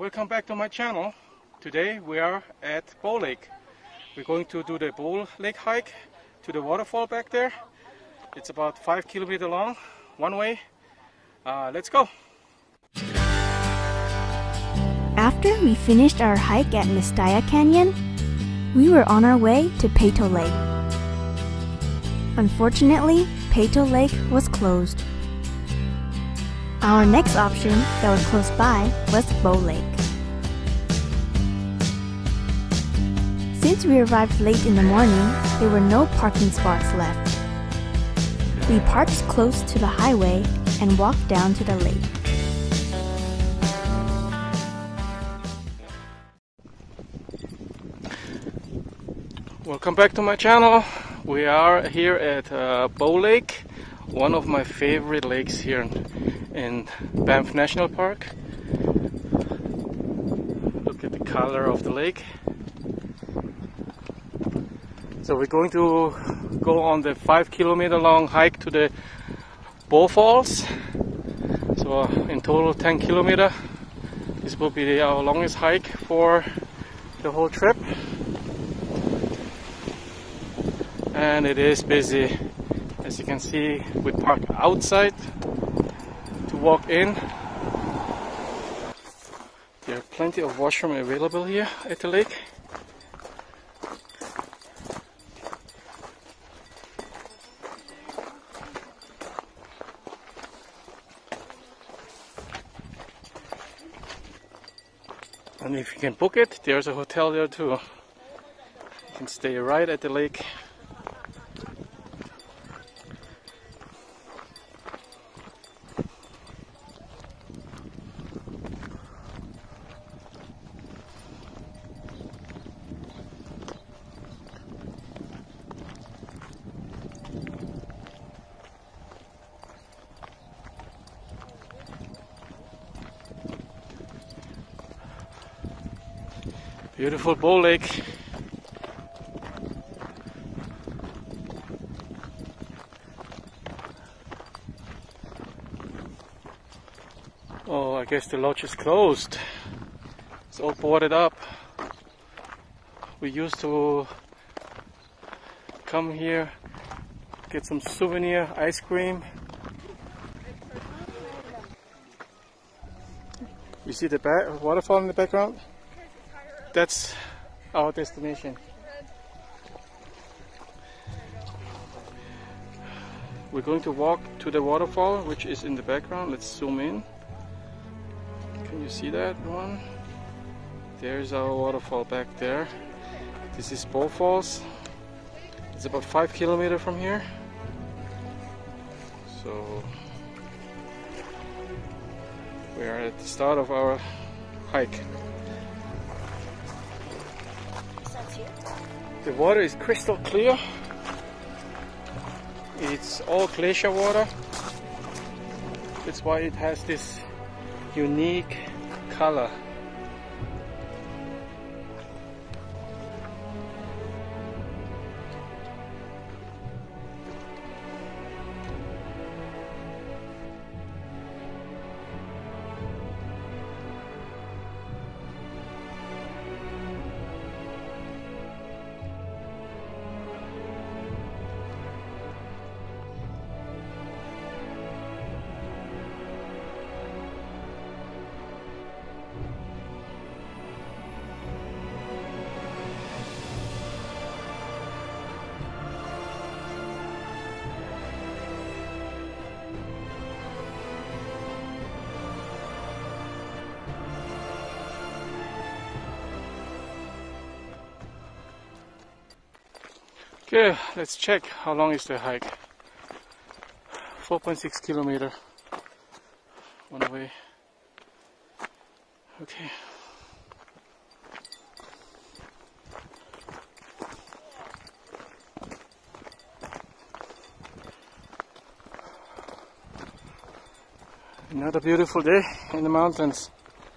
welcome back to my channel. Today we are at Peyto Lake. We're going to do the Peyto Lake hike to the waterfall back there. It's about 5 kilometers long, one way. Let's go. After we finished our hike at Mistaya Canyon, we were on our way to Peyto Lake. Unfortunately, Peyto Lake was closed. Our next option that was close by was Peyto Lake. Since we arrived late in the morning, there were no parking spots left. We parked close to the highway and walked down to the lake. Welcome back to my channel. We are here at Peyto Lake, one of my favorite lakes here in Banff National Park. Look at the color of the lake. So we're going to go on the 5 kilometer long hike to the Siffleur Falls. So in total 10 kilometers. This will be our longest hike for the whole trip. And it is busy. As you can see, we park outside to walk in. There are plenty of washroom available here at the lake. And if you can book it, there's a hotel there too. You can stay right at the lake. Beautiful Peyto Lake. Oh, I guess the lodge is closed. It's all boarded up. We used to come here, get some souvenir ice cream. You see the waterfall in the background? That's our destination. We're going to walk to the waterfall, which is in the background. Let's zoom in. Can you see that one? There's our waterfall back there. This is Siffleur Falls. It's about 5 kilometers from here. So we are at the start of our hike. The water is crystal clear. It's all glacier water. That's why it has this unique color. Okay, let's check how long is the hike. 4.6 kilometers one way. Okay. Another beautiful day in the mountains.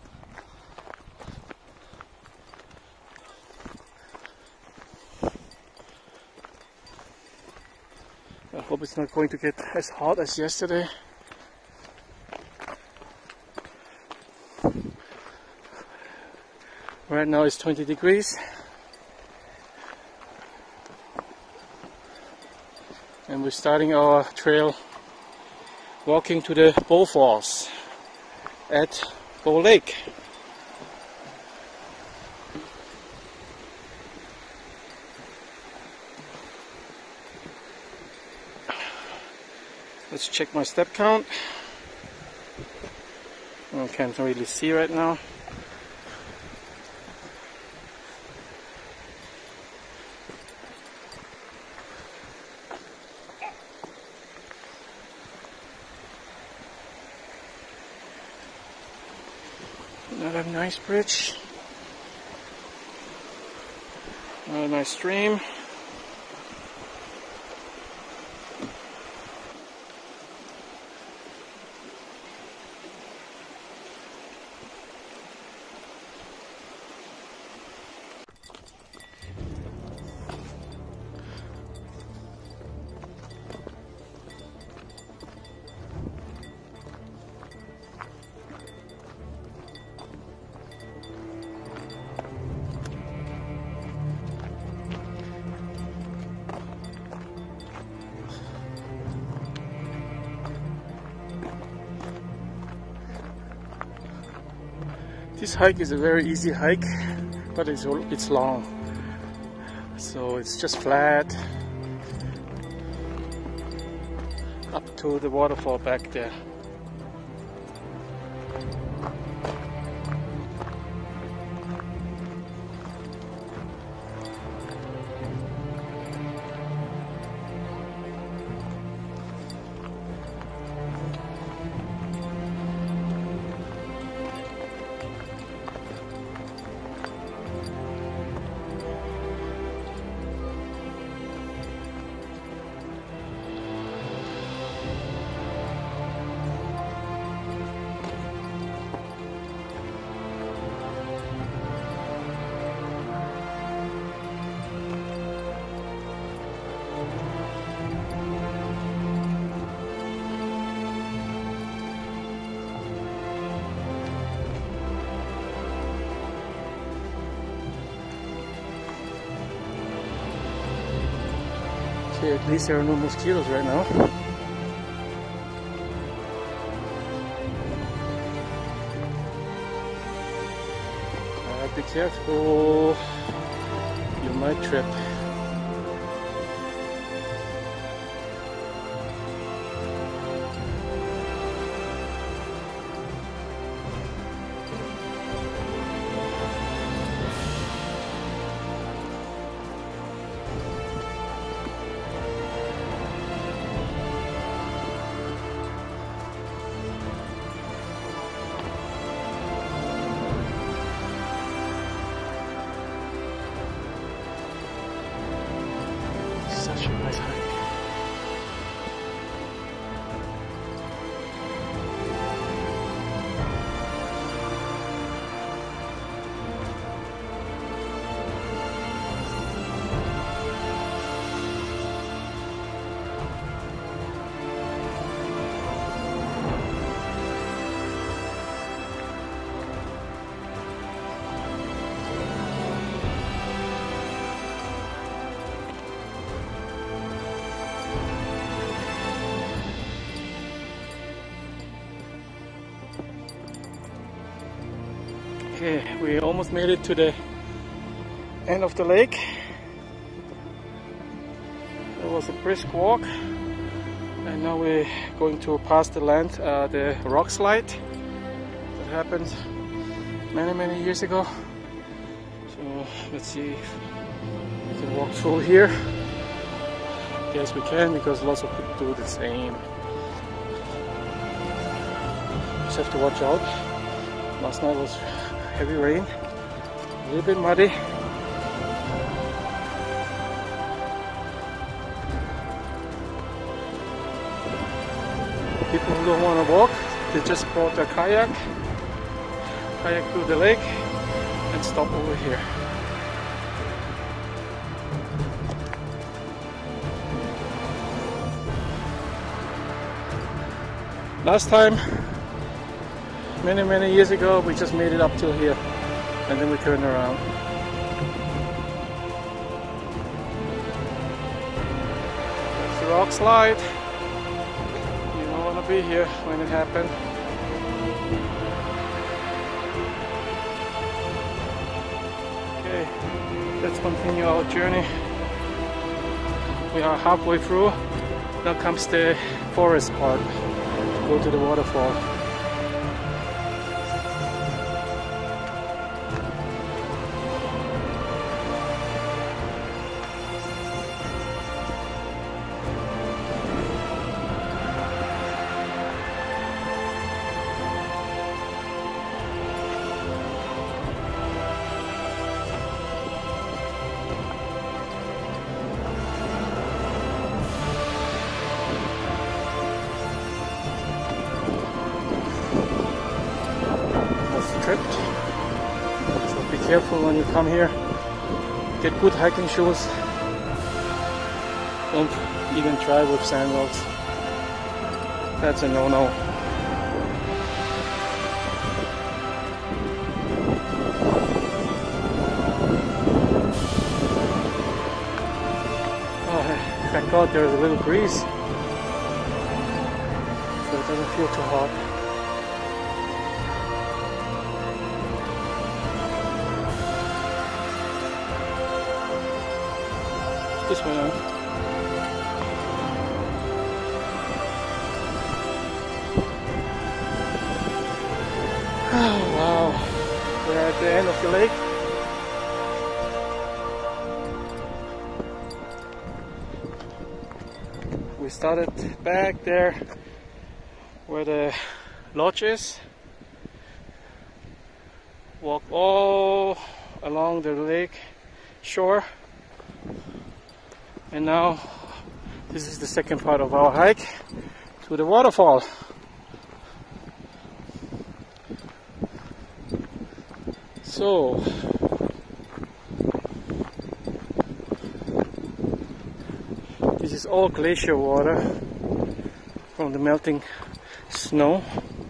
I hope it's not going to get as hot as yesterday. Right now it's 20 degrees. And we're starting our trail walking to the Bow Falls at Peyto Lake. Let's check my step count. I can't really see right now. Another nice bridge. Another nice stream. This hike is a very easy hike, but it's long, so it's just flat up to the waterfall back there. Okay, at least there are no mosquitoes right now. Be careful, you might trip. Such a nice hike. Okay, we almost made it to the end of the lake. It was a brisk walk, and now we're going to pass the rock slide that happened many years ago. So let's see if we can walk through here. Yes, we can, because lots of people do the same. Just have to watch out. Last night was heavy rain, a little bit muddy. People who don't want to walk, they just brought their kayak to the lake and stop over here. Last time, many years ago, we just made it up till here. and then we turn around. There's the rock slide. You don't want to be here when it happened. Okay, let's continue our journey. We are halfway through. Now comes the forest part to go to the waterfall. So be careful when you come here. Get good hiking shoes. Don't even try with sandals. That's a no-no. Oh, thank God there's a little breeze, so it doesn't feel too hot. This way now. Oh wow, we're at the end of the lake. We started back there where the lodge is. Walk all along the lake shore. And now this is the second part of our hike to the waterfall. So this is all glacier water from the melting snow.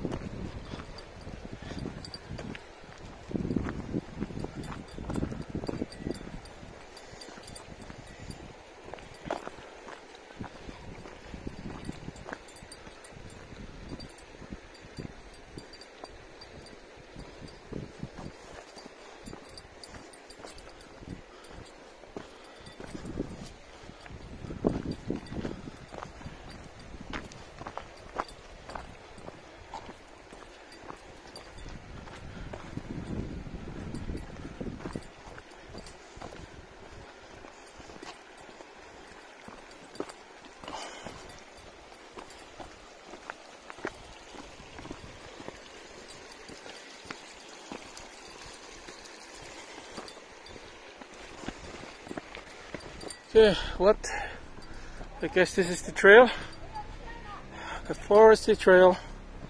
Okay, what? I guess this is the trail, the foresty trail.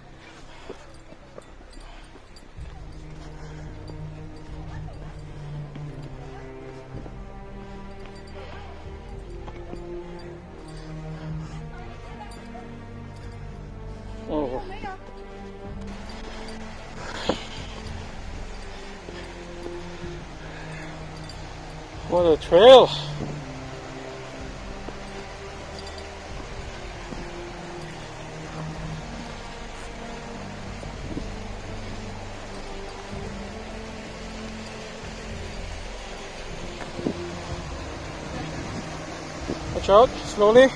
Oh. What a trail! Watch out, slowly.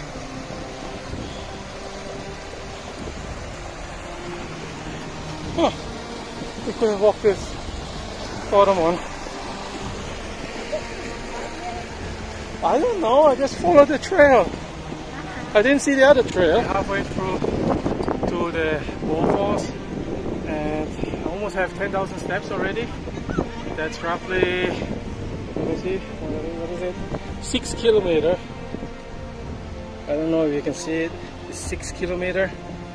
Huh. We couldn't walk this bottom one. I don't know, I just followed the trail. I didn't see the other trail. Halfway through to the waterfalls and I almost have 10,000 steps already. That's roughly, what is it? 6 kilometers. I don't know if you can see it. It's 6 kilometers.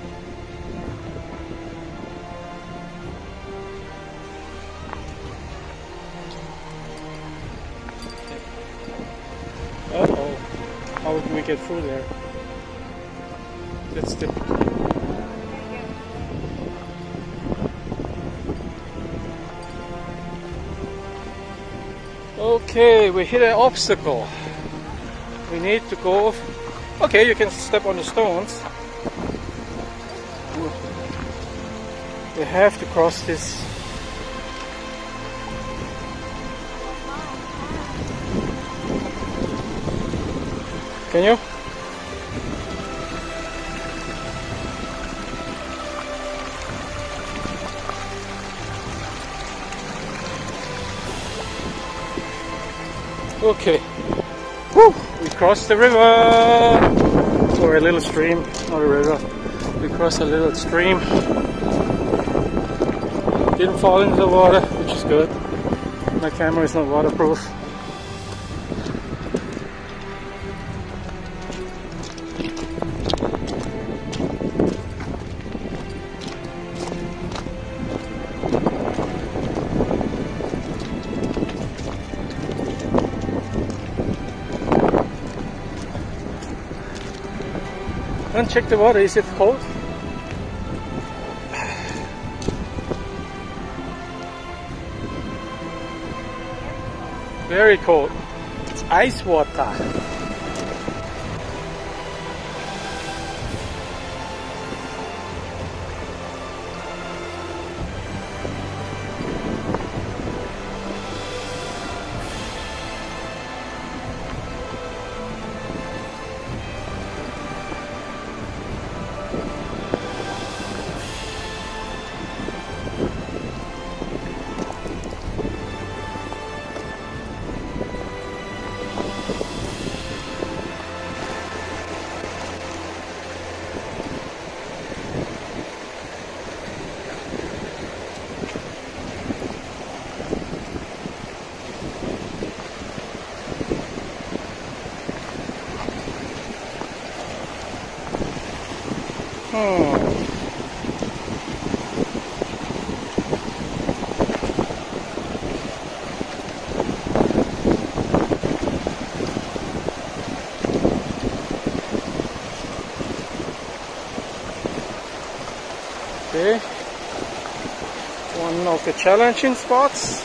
Uh-oh, how can we get through there? That's the... Okay, we hit an obstacle. We need to go. Okay, you can step on the stones. You have to cross this. Can you? Okay. Woo! We crossed the river! Or a little stream, not a river. We crossed a little stream. Didn't fall into the water, which is good. My camera is not waterproof. And check the water, is it cold? Very cold. It's ice water. Okay, one of the challenging spots.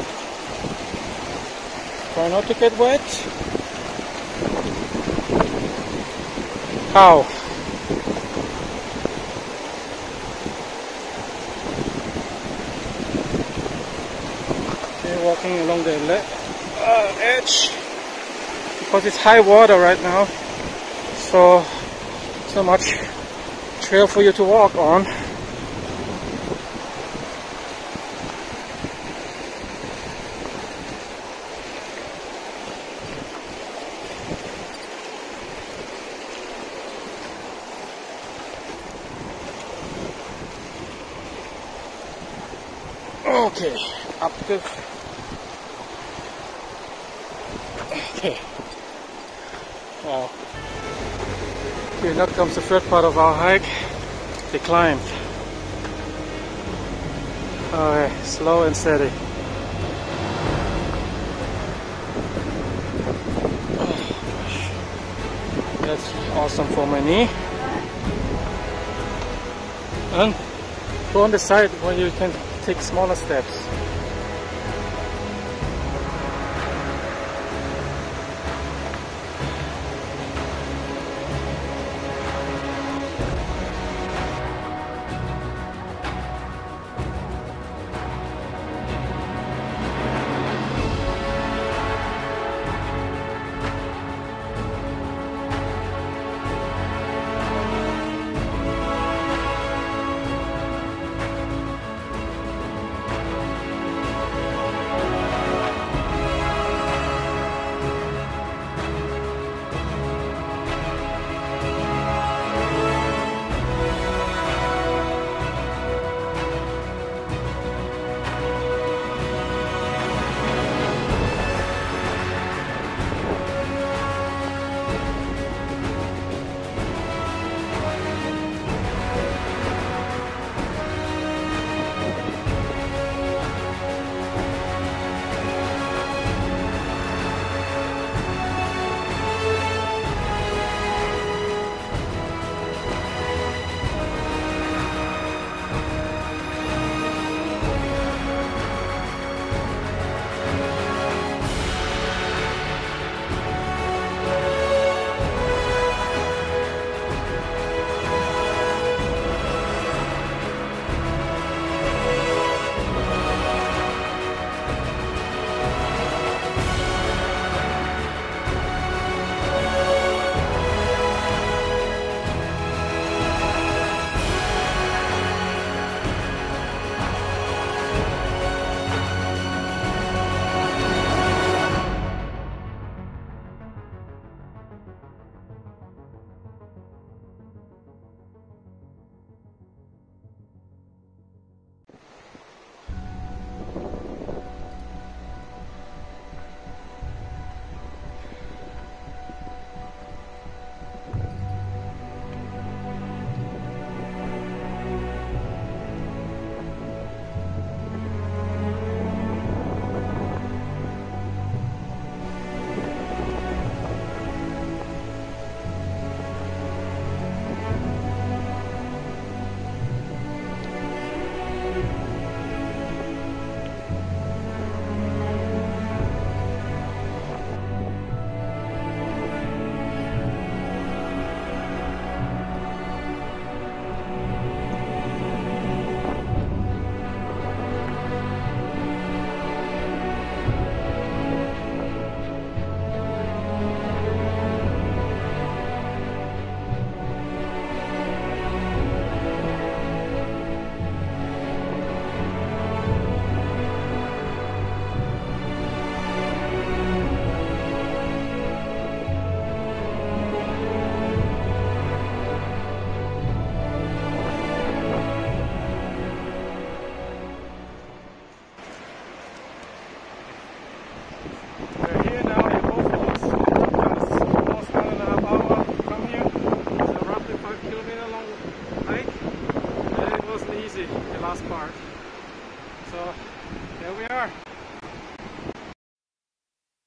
Try not to get wet. How? Okay, walking along the edge because it's high water right now, so much trail for you to walk on. Okay, up the. Okay. Wow. Okay, now comes the third part of our hike, the climb. Okay, slow and steady. That's awesome for my knee. And go on the side where you can take smaller steps.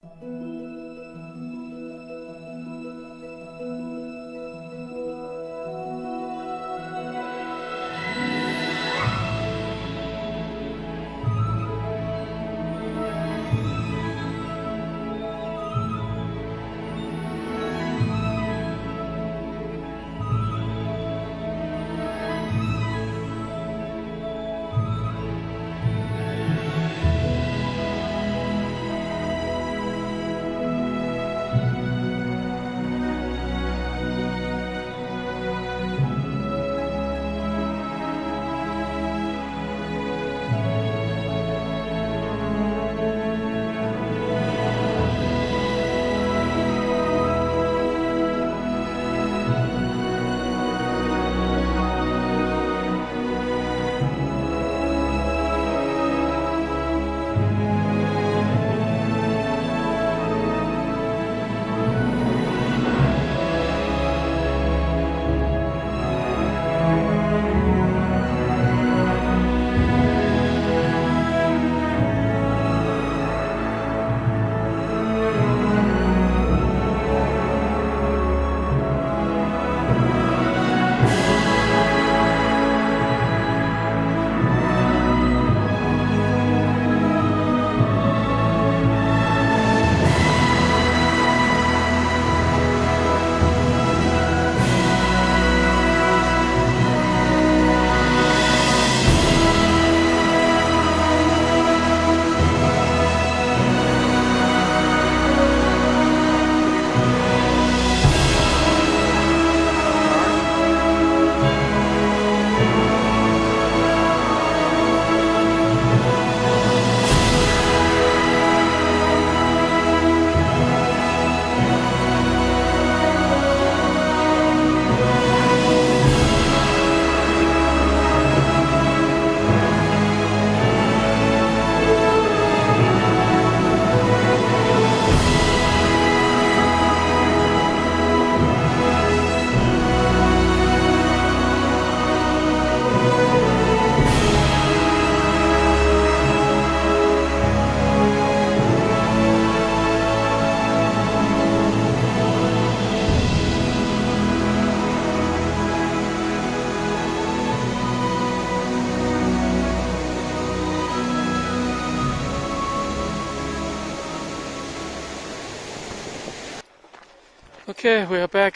Okay, we are back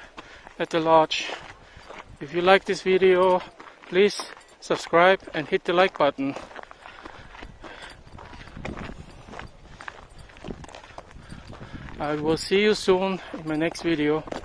at the lodge. If you like this video, please subscribe and hit the like button. I will see you soon in my next video.